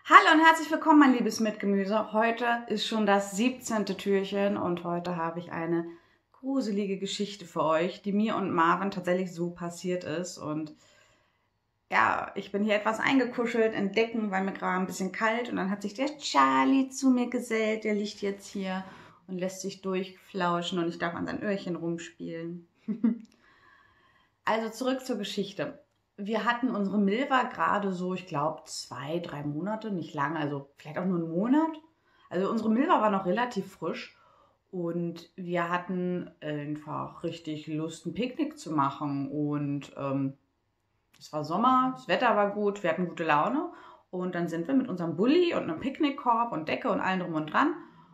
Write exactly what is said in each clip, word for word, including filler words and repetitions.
Hallo und herzlich willkommen, mein liebes Mitgemüse. Heute ist schon das siebzehnte Türchen und heute habe ich eine gruselige Geschichte für euch, die mir und Marvin tatsächlich so passiert ist. Und ja, ich bin hier etwas eingekuschelt in Decken, weil mir gerade ein bisschen kalt, und dann hat sich der Charlie zu mir gesellt. Der liegt jetzt hier und lässt sich durchflauschen und ich darf an sein Öhrchen rumspielen. Also zurück zur Geschichte. Wir hatten unsere Milva gerade so, ich glaube, zwei, drei Monate, nicht lange, also vielleicht auch nur einen Monat. Also unsere Milva war noch relativ frisch und wir hatten einfach richtig Lust, ein Picknick zu machen. Und ähm, es war Sommer, das Wetter war gut, wir hatten gute Laune. Und dann sind wir mit unserem Bulli und einem Picknickkorb und Decke und allem drum und dran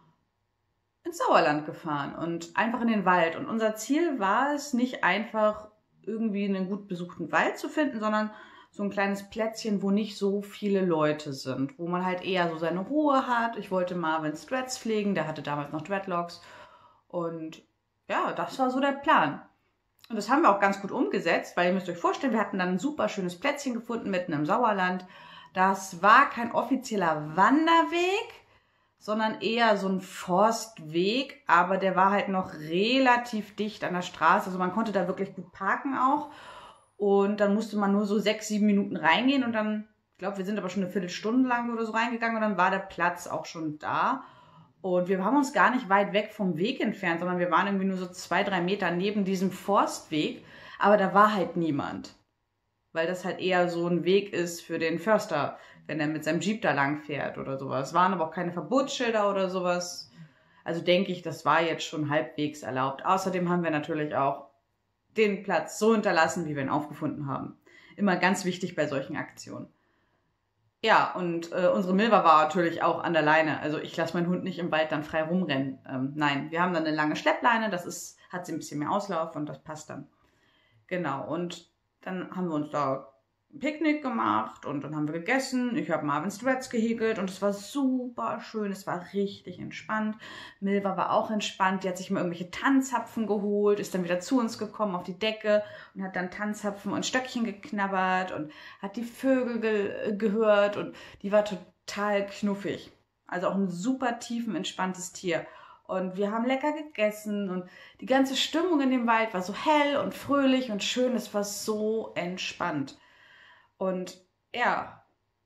ins Sauerland gefahren und einfach in den Wald. Und unser Ziel war es, nicht einfach irgendwie einen gut besuchten Wald zu finden, sondern so ein kleines Plätzchen, wo nicht so viele Leute sind, wo man halt eher so seine Ruhe hat. Ich wollte Marvins Dreads pflegen, der hatte damals noch Dreadlocks. Und ja, das war so der Plan. Und das haben wir auch ganz gut umgesetzt, weil ihr müsst euch vorstellen, wir hatten dann ein super schönes Plätzchen gefunden mitten im Sauerland. Das war kein offizieller Wanderweg, sondern eher so ein Forstweg, aber der war halt noch relativ dicht an der Straße. Also man konnte da wirklich gut parken auch. Und dann musste man nur so sechs, sieben Minuten reingehen und dann, ich glaube, wir sind aber schon eine Viertelstunde lang oder so reingegangen und dann war der Platz auch schon da. Und wir haben uns gar nicht weit weg vom Weg entfernt, sondern wir waren irgendwie nur so zwei, drei Meter neben diesem Forstweg. Aber da war halt niemand, weil das halt eher so ein Weg ist für den Förster, wenn er mit seinem Jeep da lang fährt oder sowas. Es waren aber auch keine Verbotsschilder oder sowas. Also denke ich, das war jetzt schon halbwegs erlaubt. Außerdem haben wir natürlich auch den Platz so hinterlassen, wie wir ihn aufgefunden haben. Immer ganz wichtig bei solchen Aktionen. Ja, und äh, unsere Milva war natürlich auch an der Leine. Also ich lasse meinen Hund nicht im Wald dann frei rumrennen. Ähm, nein, wir haben dann eine lange Schleppleine, das ist, hat sie ein bisschen mehr Auslauf und das passt dann. Genau, und dann haben wir uns da ein Picknick gemacht und dann haben wir gegessen. Ich habe Marvins Dreads gehäkelt und es war super schön. Es war richtig entspannt. Milva war auch entspannt. Die hat sich mal irgendwelche Tanzapfen geholt, ist dann wieder zu uns gekommen auf die Decke und hat dann Tanzapfen und Stöckchen geknabbert und hat die Vögel ge gehört und die war total knuffig. Also auch ein super tiefenentspanntes Tier. Und wir haben lecker gegessen und die ganze Stimmung in dem Wald war so hell und fröhlich und schön. Es war so entspannt. Und ja,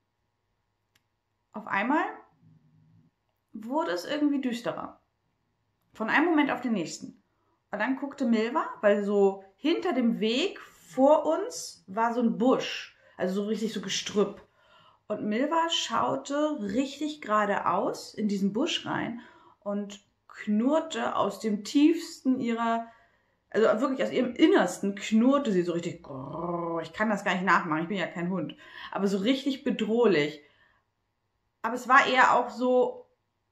auf einmal wurde es irgendwie düsterer. Von einem Moment auf den nächsten. Und dann guckte Milva, weil so hinter dem Weg vor uns war so ein Busch. Also so richtig so Gestrüpp. Und Milva schaute richtig geradeaus in diesen Busch rein und knurrte aus dem tiefsten ihrer, also wirklich aus ihrem Innersten knurrte sie so richtig. Ich kann das gar nicht nachmachen, ich bin ja kein Hund. Aber so richtig bedrohlich. Aber es war eher auch so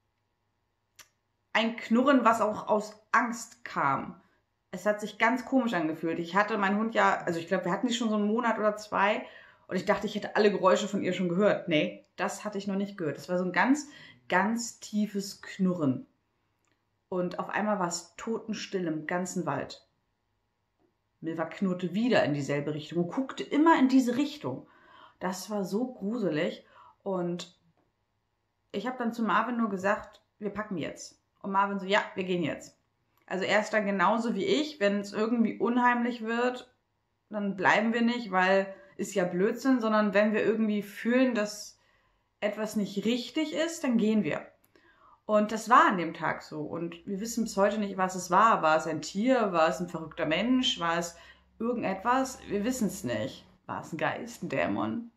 ein Knurren, was auch aus Angst kam. Es hat sich ganz komisch angefühlt. Ich hatte meinen Hund ja, also ich glaube, wir hatten die schon so einen Monat oder zwei. Und ich dachte, ich hätte alle Geräusche von ihr schon gehört. Nee, das hatte ich noch nicht gehört. Das war so ein ganz, ganz tiefes Knurren. Und auf einmal war es totenstill im ganzen Wald. Milva knurrte wieder in dieselbe Richtung und guckte immer in diese Richtung. Das war so gruselig. Und ich habe dann zu Marvin nur gesagt, wir packen jetzt. Und Marvin so, ja, wir gehen jetzt. Also er ist dann genauso wie ich. Wenn es irgendwie unheimlich wird, dann bleiben wir nicht, weil ist ja Blödsinn, sondern wenn wir irgendwie fühlen, dass etwas nicht richtig ist, dann gehen wir. Und das war an dem Tag so. Und wir wissen bis heute nicht, was es war. War es ein Tier? War es ein verrückter Mensch? War es irgendetwas? Wir wissen es nicht. War es ein Geist, ein Dämon?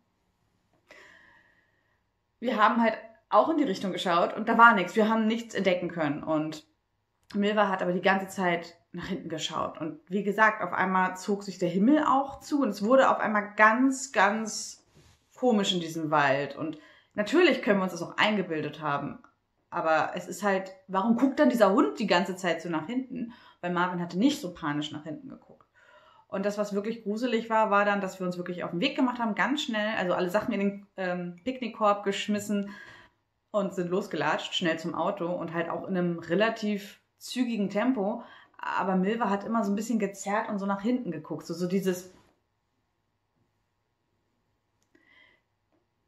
Wir haben halt auch in die Richtung geschaut und da war nichts. Wir haben nichts entdecken können. Und Milva hat aber die ganze Zeit nach hinten geschaut. Und wie gesagt, auf einmal zog sich der Himmel auch zu und es wurde auf einmal ganz, ganz komisch in diesem Wald. Und natürlich können wir uns das auch eingebildet haben. Aber es ist halt, warum guckt dann dieser Hund die ganze Zeit so nach hinten? Weil Marvin hatte nicht so panisch nach hinten geguckt. Und das, was wirklich gruselig war, war dann, dass wir uns wirklich auf den Weg gemacht haben, ganz schnell, also alle Sachen in den ähm, Picknickkorb geschmissen und sind losgelatscht, schnell zum Auto und halt auch in einem relativ zügigen Tempo. Aber Milva hat immer so ein bisschen gezerrt und so nach hinten geguckt. So, so dieses...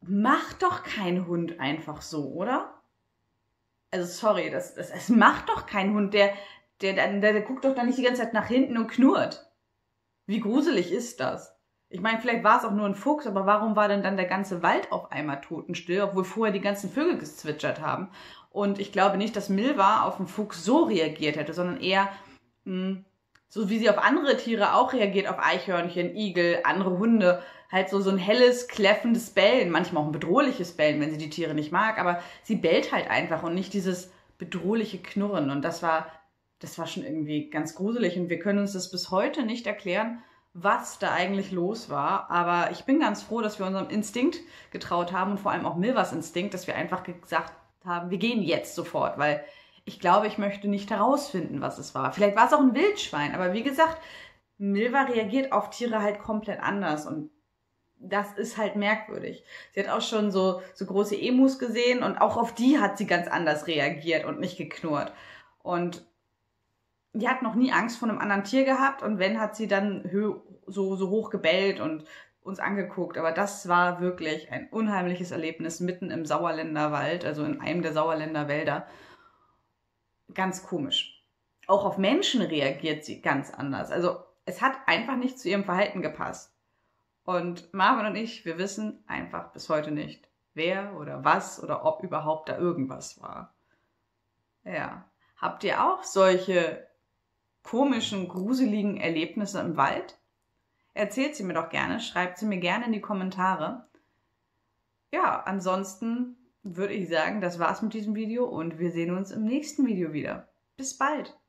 macht doch kein Hund einfach so, oder? Also sorry, das, das, das macht doch kein Hund, der, der, der, der guckt doch dann nicht die ganze Zeit nach hinten und knurrt. Wie gruselig ist das? Ich meine, vielleicht war es auch nur ein Fuchs, aber warum war denn dann der ganze Wald auf einmal totenstill, obwohl vorher die ganzen Vögel gezwitschert haben? Und ich glaube nicht, dass Milva auf den Fuchs so reagiert hätte, sondern eher mh, so wie sie auf andere Tiere auch reagiert, auf Eichhörnchen, Igel, andere Hunde. Halt so, so ein helles, kläffendes Bellen, manchmal auch ein bedrohliches Bellen, wenn sie die Tiere nicht mag, aber sie bellt halt einfach und nicht dieses bedrohliche Knurren. Und das war, das war schon irgendwie ganz gruselig und wir können uns das bis heute nicht erklären, was da eigentlich los war. Aber ich bin ganz froh, dass wir unserem Instinkt getraut haben und vor allem auch Milvas Instinkt, dass wir einfach gesagt haben, wir gehen jetzt sofort, weil ich glaube, ich möchte nicht herausfinden, was es war. Vielleicht war es auch ein Wildschwein, aber wie gesagt, Milva reagiert auf Tiere halt komplett anders und das ist halt merkwürdig. Sie hat auch schon so, so große Emus gesehen und auch auf die hat sie ganz anders reagiert und nicht geknurrt. Und die hat noch nie Angst vor einem anderen Tier gehabt und wenn, hat sie dann so, so hoch gebellt und uns angeguckt. Aber das war wirklich ein unheimliches Erlebnis mitten im Sauerländer Wald, also in einem der Sauerländer Wälder. Ganz komisch. Auch auf Menschen reagiert sie ganz anders. Also es hat einfach nicht zu ihrem Verhalten gepasst. Und Marvin und ich, wir wissen einfach bis heute nicht, wer oder was oder ob überhaupt da irgendwas war. Ja. Habt ihr auch solche komischen, gruseligen Erlebnisse im Wald? Erzählt sie mir doch gerne, schreibt sie mir gerne in die Kommentare. Ja, ansonsten würde ich sagen, das war's mit diesem Video und wir sehen uns im nächsten Video wieder. Bis bald!